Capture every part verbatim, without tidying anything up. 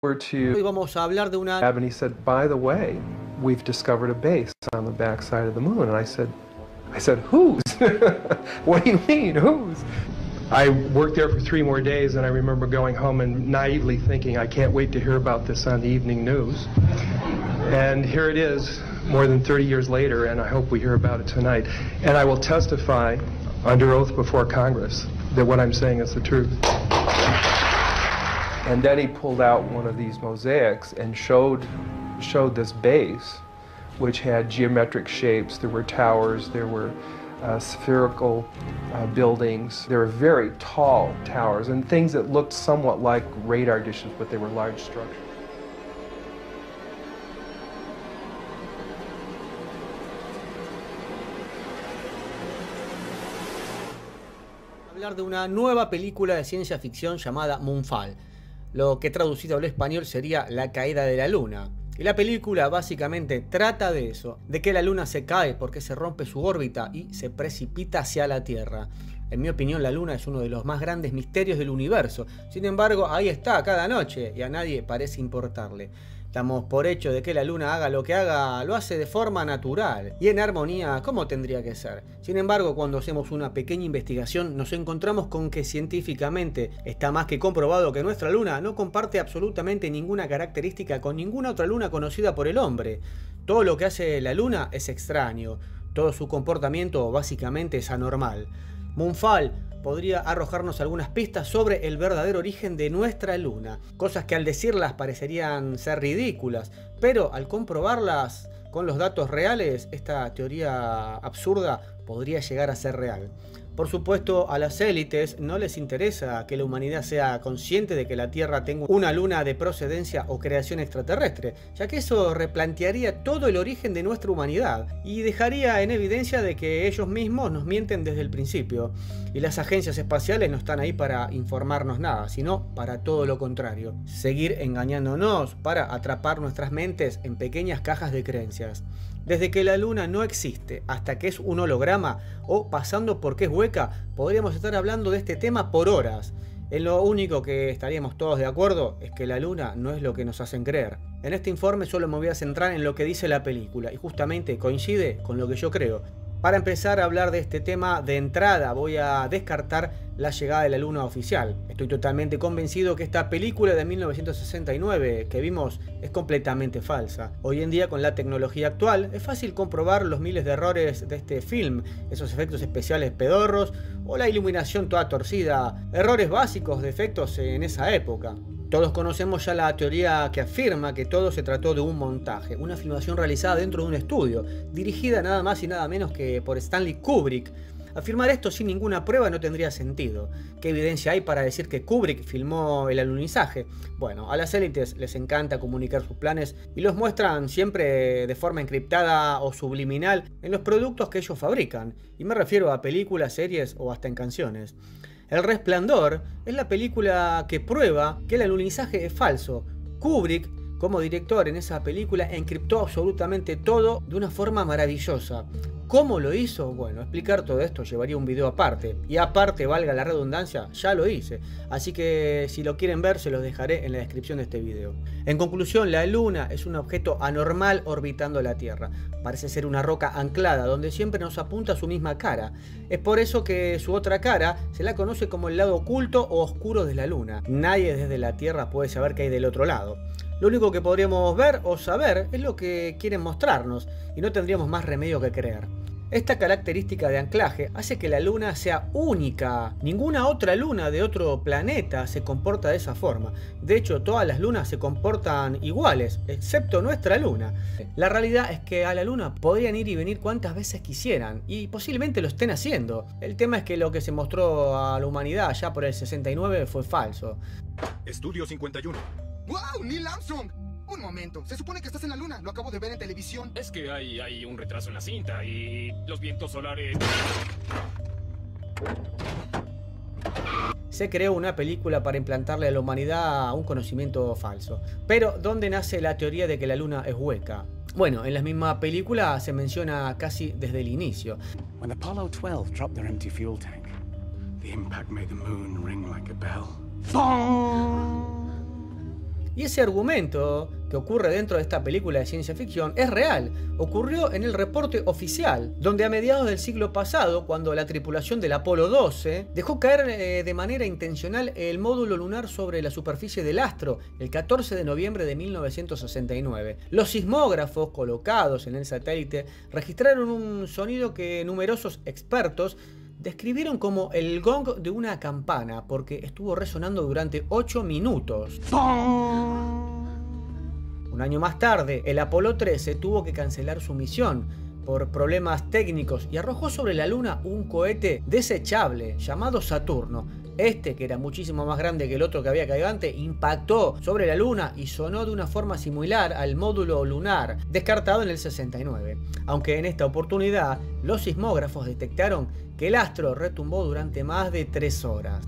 Hoy vamos a hablar de una... And he said, by the way, we've discovered a base on the backside of the moon. And I said, I said, whose? What do you mean, whose? I worked there for three more days, and I remember going home and naively thinking, I can't wait to hear about this on the evening news. And here it is, more than thirty years later, and I hope we hear about it tonight. And I will testify under oath before Congress that what I'm saying is the truth. And then he pulled out one of these mosaics and showed, showed this base, which had geometric shapes. There were towers, there were uh, spherical uh, buildings. There were very tall towers and things that looked somewhat like radar dishes, but they were large structures. Hablar de una nueva película de ciencia ficción llamada Moonfall, lo que traducido al español sería La caída de la luna. Y la película básicamente trata de eso, de que la luna se cae porque se rompe su órbita y se precipita hacia la Tierra. En mi opinión, la luna es uno de los más grandes misterios del universo. Sin embargo, ahí está cada noche y a nadie parece importarle. Damos por hecho de que la luna haga lo que haga, lo hace de forma natural y en armonía como tendría que ser. Sin embargo, cuando hacemos una pequeña investigación nos encontramos con que científicamente está más que comprobado que nuestra luna no comparte absolutamente ninguna característica con ninguna otra luna conocida por el hombre. Todo lo que hace la luna es extraño, todo su comportamiento básicamente es anormal. Moonfall podría arrojarnos algunas pistas sobre el verdadero origen de nuestra luna, cosas que al decirlas parecerían ser ridículas, pero al comprobarlas con los datos reales, esta teoría absurda podría llegar a ser real. Por supuesto, a las élites no les interesa que la humanidad sea consciente de que la Tierra tenga una luna de procedencia o creación extraterrestre, ya que eso replantearía todo el origen de nuestra humanidad y dejaría en evidencia de que ellos mismos nos mienten desde el principio. Y las agencias espaciales no están ahí para informarnos nada, sino para todo lo contrario, seguir engañándonos para atrapar nuestras mentes en pequeñas cajas de creencias. Desde que la luna no existe hasta que es un holograma o pasando por que es hueca, podríamos estar hablando de este tema por horas. En lo único que estaríamos todos de acuerdo es que la luna no es lo que nos hacen creer. En este informe solo me voy a centrar en lo que dice la película y justamente coincide con lo que yo creo. Para empezar a hablar de este tema de entrada voy a descartar la llegada de la luna oficial. Estoy totalmente convencido que esta película de mil novecientos sesenta y nueve que vimos es completamente falsa. Hoy en día con la tecnología actual es fácil comprobar los miles de errores de este film, esos efectos especiales pedorros o la iluminación toda torcida, errores básicos de efectos en esa época. Todos conocemos ya la teoría que afirma que todo se trató de un montaje, una filmación realizada dentro de un estudio, dirigida nada más y nada menos que por Stanley Kubrick. Afirmar esto sin ninguna prueba no tendría sentido. ¿Qué evidencia hay para decir que Kubrick filmó el alunizaje? Bueno, a las élites les encanta comunicar sus planes y los muestran siempre de forma encriptada o subliminal en los productos que ellos fabrican. Y me refiero a películas, series o hasta en canciones. El Resplandor es la película que prueba que el alunizaje es falso. Kubrick, como director en esa película, encriptó absolutamente todo de una forma maravillosa. ¿Cómo lo hizo? Bueno, explicar todo esto llevaría un video aparte. Y aparte, valga la redundancia, ya lo hice. Así que si lo quieren ver, se los dejaré en la descripción de este video. En conclusión, la luna es un objeto anormal orbitando la Tierra. Parece ser una roca anclada, donde siempre nos apunta su misma cara. Es por eso que su otra cara se la conoce como el lado oculto o oscuro de la luna. Nadie desde la Tierra puede saber qué hay del otro lado. Lo único que podríamos ver o saber es lo que quieren mostrarnos, y no tendríamos más remedio que creer. Esta característica de anclaje hace que la luna sea única. Ninguna otra luna de otro planeta se comporta de esa forma. De hecho, todas las lunas se comportan iguales, excepto nuestra luna. La realidad es que a la luna podrían ir y venir cuantas veces quisieran, y posiblemente lo estén haciendo. El tema es que lo que se mostró a la humanidad allá por el sesenta y nueve fue falso. Estudio cincuenta y uno. ¡Wow! ¡Neil Armstrong! Un momento, se supone que estás en la luna, lo acabo de ver en televisión. Es que hay, hay un retraso en la cinta y los vientos solares... Se creó una película para implantarle a la humanidad un conocimiento falso. Pero, ¿dónde nace la teoría de que la luna es hueca? Bueno, en la misma película se menciona casi desde el inicio. When Apollo twelve dropped their empty fuel tank, the impact made the moon ring like a bell. ¡Bong! Y ese argumento que ocurre dentro de esta película de ciencia ficción es real. Ocurrió en el reporte oficial, donde a mediados del siglo pasado, cuando la tripulación del Apolo doce dejó caer eh, de manera intencional el módulo lunar sobre la superficie del astro el catorce de noviembre de mil novecientos sesenta y nueve. Los sismógrafos colocados en el satélite registraron un sonido que numerosos expertos describieron como el gong de una campana, porque estuvo resonando durante ocho minutos. Un año más tarde, el Apolo trece tuvo que cancelar su misión por problemas técnicos y arrojó sobre la Luna un cohete desechable llamado Saturno. Este, que era muchísimo más grande que el otro que había caído antes, impactó sobre la Luna y sonó de una forma similar al módulo lunar, descartado en el sesenta y nueve. Aunque en esta oportunidad, los sismógrafos detectaron que el astro retumbó durante más de tres horas.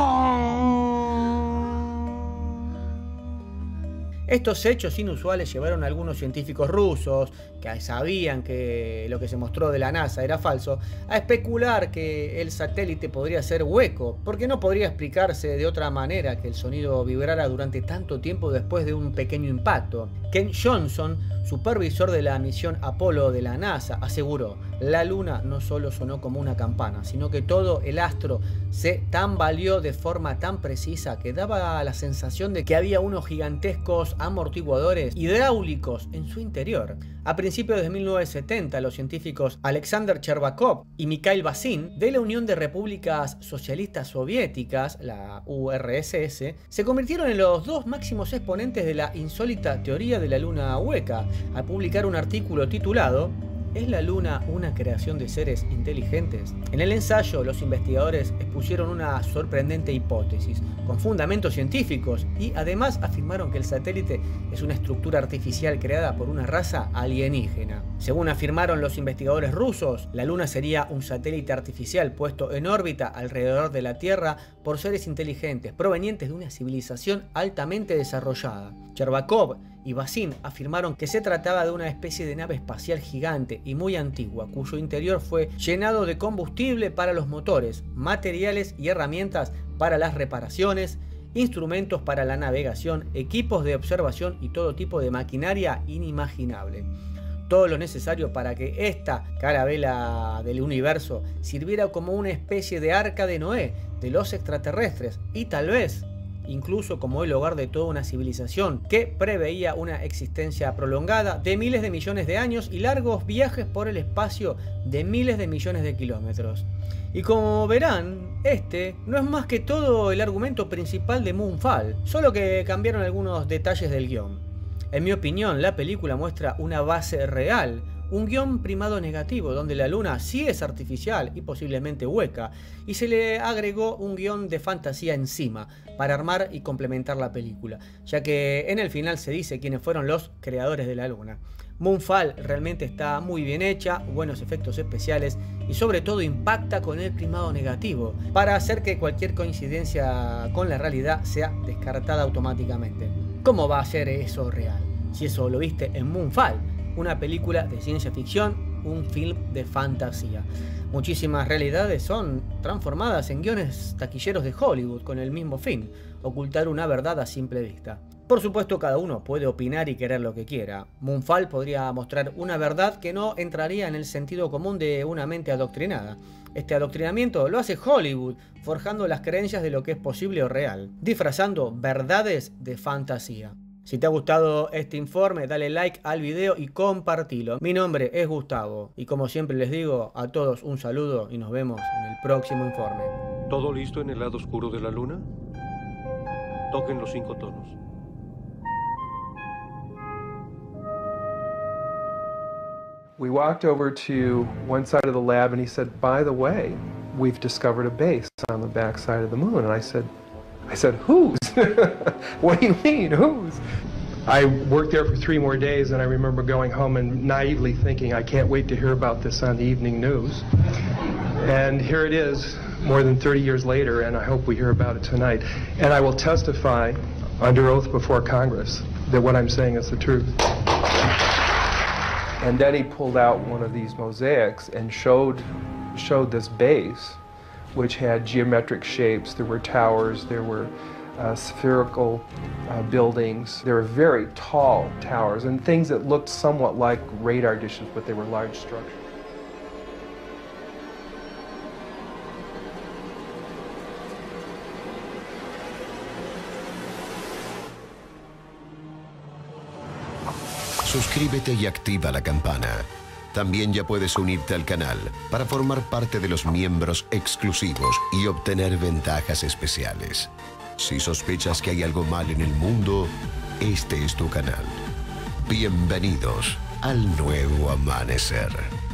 Estos hechos inusuales llevaron a algunos científicos rusos, que sabían que lo que se mostró de la NASA era falso, a especular que el satélite podría ser hueco, porque no podría explicarse de otra manera que el sonido vibrara durante tanto tiempo después de un pequeño impacto. Ken Johnson, supervisor de la misión Apolo de la NASA, aseguró: la Luna no solo sonó como una campana, sino que todo el astro se tambaleó de forma tan precisa que daba la sensación de que había unos gigantescos amortiguadores hidráulicos en su interior. A principios de mil novecientos setenta, los científicos Alexander Chervakov y Mikhail Basin de la Unión de Repúblicas Socialistas Soviéticas, la U R S S, se convirtieron en los dos máximos exponentes de la insólita teoría de la luna hueca, al publicar un artículo titulado ¿Es la Luna una creación de seres inteligentes? En el ensayo, los investigadores expusieron una sorprendente hipótesis, con fundamentos científicos, y además afirmaron que el satélite es una estructura artificial creada por una raza alienígena. Según afirmaron los investigadores rusos, la Luna sería un satélite artificial puesto en órbita alrededor de la Tierra por seres inteligentes provenientes de una civilización altamente desarrollada. Chervakov y Basin afirmaron que se trataba de una especie de nave espacial gigante y muy antigua, cuyo interior fue llenado de combustible para los motores, materiales y herramientas para las reparaciones, instrumentos para la navegación, equipos de observación y todo tipo de maquinaria inimaginable. Todo lo necesario para que esta carabela del universo sirviera como una especie de arca de Noé de los extraterrestres y tal vez incluso como el hogar de toda una civilización que preveía una existencia prolongada de miles de millones de años y largos viajes por el espacio de miles de millones de kilómetros. Y como verán, este no es más que todo el argumento principal de Moonfall, solo que cambiaron algunos detalles del guión. En mi opinión, la película muestra una base real, un guión primado negativo, donde la Luna sí es artificial y posiblemente hueca, y se le agregó un guión de fantasía encima, para armar y complementar la película, ya que en el final se dice quiénes fueron los creadores de la Luna. Moonfall realmente está muy bien hecha, buenos efectos especiales y sobre todo impacta con el primado negativo, para hacer que cualquier coincidencia con la realidad sea descartada automáticamente. ¿Cómo va a ser eso real? Si eso lo viste en Moonfall, una película de ciencia ficción, un film de fantasía. Muchísimas realidades son transformadas en guiones taquilleros de Hollywood con el mismo fin, ocultar una verdad a simple vista. Por supuesto, cada uno puede opinar y querer lo que quiera. Moonfall podría mostrar una verdad que no entraría en el sentido común de una mente adoctrinada. Este adoctrinamiento lo hace Hollywood, forjando las creencias de lo que es posible o real, disfrazando verdades de fantasía. Si te ha gustado este informe, dale like al video y compartilo. Mi nombre es Gustavo y como siempre les digo a todos un saludo y nos vemos en el próximo informe. ¿Todo listo en el lado oscuro de la luna? Toquen los cinco tonos. We walked over to one side of the lab and he said, by the way, we've discovered a base on the back side of the moon. And I said, I said, whose? What do you mean, whose? I worked there for three more days and I remember going home and naively thinking, I can't wait to hear about this on the evening news. And here it is, more than thirty years later, and I hope we hear about it tonight. And I will testify under oath before Congress that what I'm saying is the truth. And then he pulled out one of these mosaics and showed, showed this base, which had geometric shapes. There were towers, there were uh, spherical uh, buildings. They were very tall towers and things that looked somewhat like radar dishes, but they were large structures. Suscríbete y activa la campana. También ya puedes unirte al canal para formar parte de los miembros exclusivos y obtener ventajas especiales. Si sospechas que hay algo mal en el mundo, este es tu canal. Bienvenidos al nuevo amanecer.